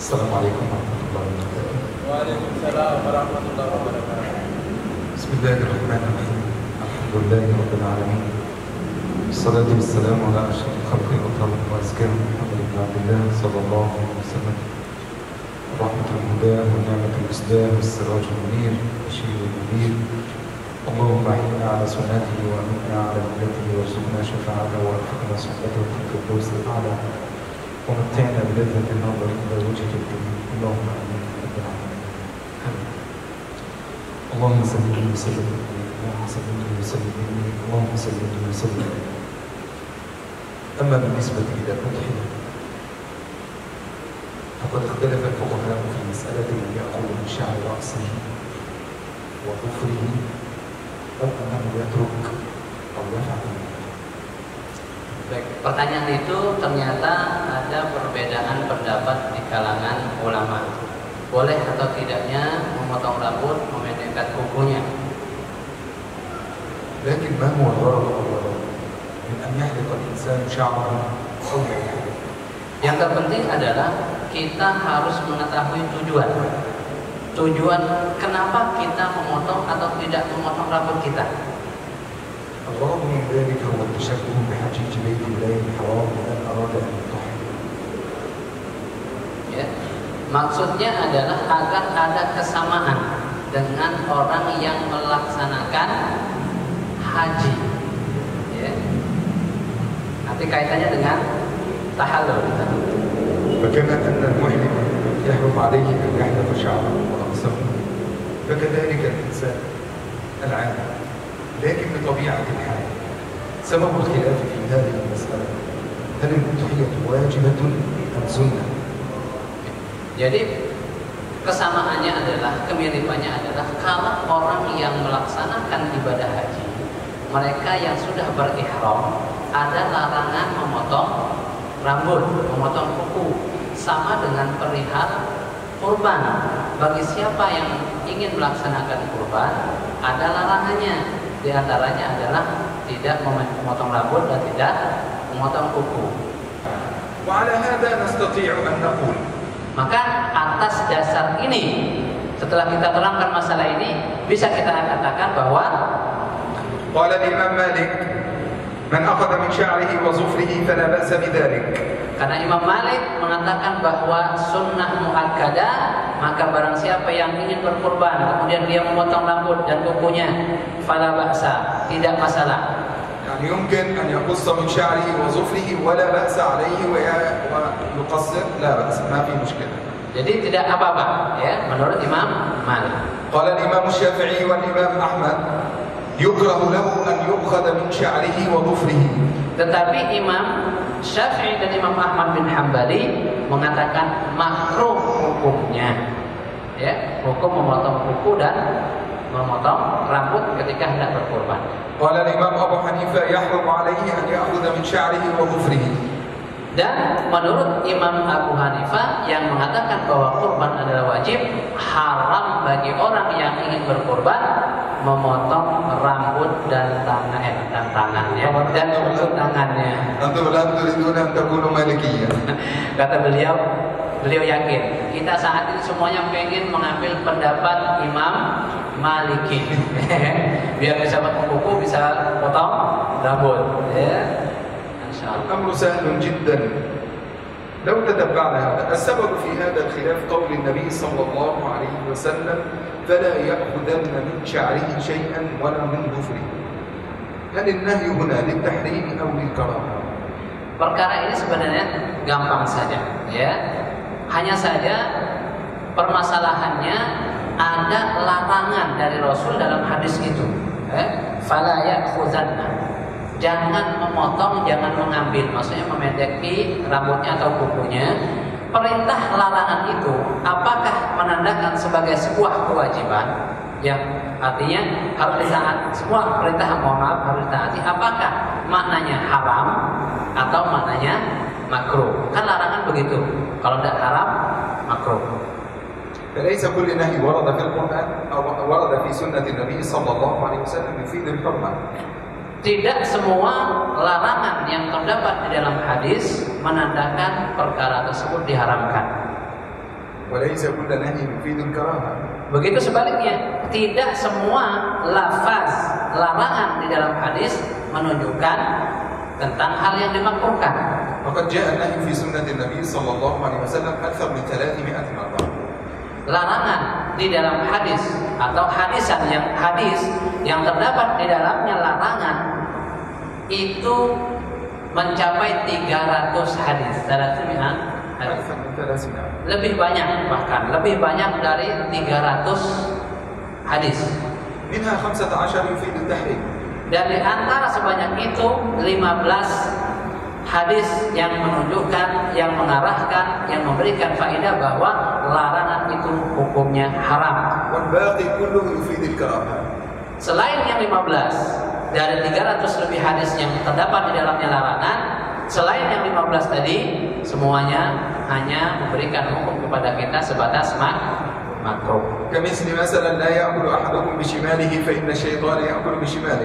Assalamualaikum warahmatullahi wabarakatuh. Waalaikumsalam warahmatullahi wabarakatuh. Bismillahirrahmanirrahim. Alhamdulillahi rabbil alamin. Wassalatu wassalamu ala asyrafil khalqi wa azkar Muhammad ibn Abdullah sallallahu alaihi wasallam. Rahmatul huda wa ni'matul islam was-sirajul munir basyirun nadhir. Allahumma inna ala sunnatihi wa inna ala millatihi warzuqna syafa'atahu wa arzuqna suhbatahu fil firdaus al-a'la. ومتعنا بلذة النظر إلى وجهك الكريم اللهم آمين رب العالمين. اللهم صل وسلم اللهم صل وسلم اللهم صل وسلم. أما بالنسبة إلى الأضحية فقد اختلف الفقهاء في مسألة من يأخذ من شعر رأسه وظفره أو أنه يترك أو يفعل. Baik, pertanyaan itu ternyata ada perbedaan pendapat di kalangan ulama. Boleh atau tidaknya memotong rambut, memendekkan kukunya. لكن ما هو الغرض أولا من أن يحلق الإنسان شعره أو لا يحلق؟ Yang terpenting adalah kita harus mengetahui tujuan. Tujuan kenapa kita memotong atau tidak memotong rambut kita. الغرض من ذلك هو التشبه بحجيج بيت الله الحرام لمن أراد أن يضحي. Ya, maksudnya adalah agar ada kesamaan dengan orang yang melaksanakan haji. Ya. Nanti kaitannya dengan tahallul. فكما أن المحرم يحرم عليه أن يحلق شعره ورأسه فكذلك الإنسان العادي. لكن بطبيعة الحال سبب الخلاف في هذه المسألة هل الأضحية واجبة أم سنة؟ Jadi kesamaannya adalah, kemiripannya adalah kalau orang yang melaksanakan ibadah haji, mereka yang sudah berihram, ada larangan memotong rambut, memotong kuku, sama dengan perihal kurban. Bagi siapa yang ingin melaksanakan kurban, ada larangannya. Di antaranya adalah tidak memotong rambut dan tidak memotong kuku. وعلى هذا نستطيع أن نقول. Maka atas dasar ini, setelah kita terangkan masalah ini, bisa kita katakan bahwa قال الإمام مالك من أخذ من شعره وظفره فلا بأس بذلك. karena Imam Malik mengatakan bahwa sunnah muakkadah, maka barang siapa yang ingin berkurban kemudian dia memotong rambut dan kukunya, fala ba'sa, tidak masalah. يعني يمكن أن يقص من شعره وظفره ولا بأس عليه ويقصر لا بأس ما في مشكلة. Jadi tidak apa-apa ya menurut Imam Malik. قال الإمام الشافعي والإمام أحمد يكره له أن يؤخذ من شعره وظفره. Tetapi Imam Syafi'i dan Imam Ahmad bin Hambali mengatakan makruh hukumnya, ya, hukum memotong kuku dan memotong rambut ketika hendak berkurban. قال الإمام أبو حنيفة يحرم عليه أن يأخذ من شعره وظفره. Dan menurut Imam Abu Hanifah yang mengatakan bahwa kurban adalah wajib, haram bagi orang yang ingin berkurban memotong rambut dan tangannya dan ujung tangannya. أنتم لا تريدون أن تكونوا مالكية. Kata beliau yakin kita saat ini semuanya pengen mengambil pendapat Imam Maliki biar bisa potong kuku, bisa potong rambut, ya. Insyaallah. الأمر سهل جدا لو تتبعنا هذا. السبب في هذا الخلاف قول النبي صلى الله عليه وسلم فلا يأخذن من شعره شيئا ولا من ظفره. هل النهي هنا للتحريم أو للكراهة؟ Perkara ini sebenarnya gampang saja, ya. Hanya saja permasalahannya ada larangan dari Rasul dalam hadis itu. Fala ya'khuzanna. Jangan memotong, jangan mengambil, maksudnya memendeki rambutnya atau kukunya. Perintah larangan itu apakah menandakan sebagai sebuah kewajiban yang artinya harus ditaati, semua perintah harus ditaati? Apakah maknanya haram atau maknanya makruh? Kan larangan begitu. Kalau tidak haram, makruh. فليس كل نهي ورد في القرآن أو ورد في سنة النبي صلى الله عليه وسلم يفيد الحرمة. Tidak semua larangan yang terdapat di dalam hadis menandakan perkara tersebut diharamkan. وليس كل نهي يفيد الكراهة. Begitu sebaliknya, tidak semua lafaz larangan di dalam hadis menunjukkan tentang hal yang dimakruhkan. وقد جاء النهي في سنة النبي صلى الله عليه وسلم أكثر من 300 مرة. Larangan di dalam hadis atau hadis yang terdapat di dalamnya larangan itu mencapai 300 hadis. 300 hadis. أكثر من 300. Lebih banyak, bahkan lebih banyak dari 300 hadis. منها 15 يفيد التحريم. Dan di antara sebanyak itu 15 hadis yang menunjukkan, yang mengarahkan, yang memberikan faedah bahwa larangan itu hukumnya haram. والباقي كله يفيد الكراهة. Selain yang 15 dari 300 lebih hadis yang terdapat di dalamnya larangan, selain yang 15 tadi, semuanya hanya memberikan hukum kepada kita sebatas makruh. كمثل مثلا لا يأكل أحدكم بشماله فإن الشيطان يأكل بشماله.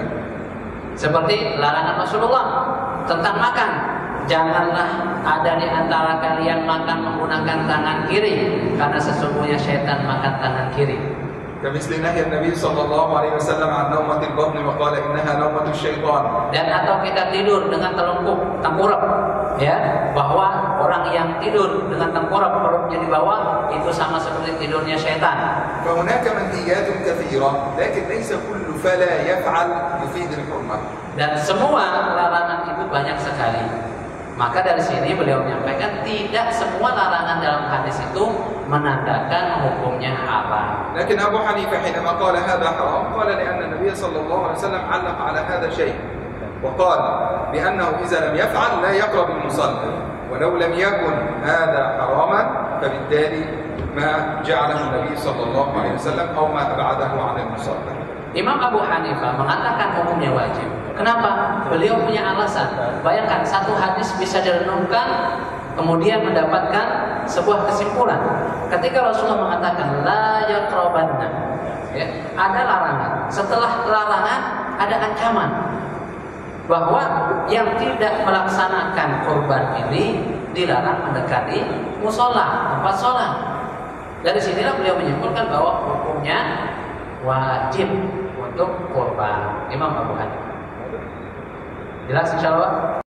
Seperti larangan Rasulullah tentang makan. Janganlah ada di antara kalian makan menggunakan tangan kiri, karena sesungguhnya syaitan makan tangan kiri. كمثل نهي النبي صلى الله عليه وسلم عن نومة البطن وقال إنها نومة الشيطان. Dan atau kita tidur dengan tengkurap, ya, bahwa orang yang tidur dengan tengkurap perutnya di bawah itu sama seperti tidurnya syaitan. فهناك منهيات كثيرة لكن ليس كل فلا يفعل يفيد الحرمة. Dan semua larangan itu banyak sekali. Maka dari sini beliau menyampaikan tidak semua larangan dalam hadis itu menandakan hukumnya haram. لكن أبو حنيفة حينما قال هذا حرام قال لأن النبي صلى الله عليه وسلم علق على هذا شيء وقال بأنه إذا لم يفعل لا يقرب المصلي ولو لم يكن هذا حراما فبالتالي ما جعله النبي صلى الله عليه وسلم أو ما أبعده عن المصلي. Imam Abu Hanifah mengatakan hukumnya wajib. Kenapa? Beliau punya alasan. Bayangkan satu hadis bisa direnungkan, kemudian mendapatkan sebuah kesimpulan. Ketika Rasulullah mengatakan la yaqrabanna, ya, ada larangan. Setelah larangan ada ancaman bahwa yang tidak melaksanakan kurban ini dilarang mendekati musola, tempat sholat. Dari sinilah beliau menyimpulkan bahwa hukumnya wajib untuk kurban. Imam Abu Hanifah. Jelas insyaallah?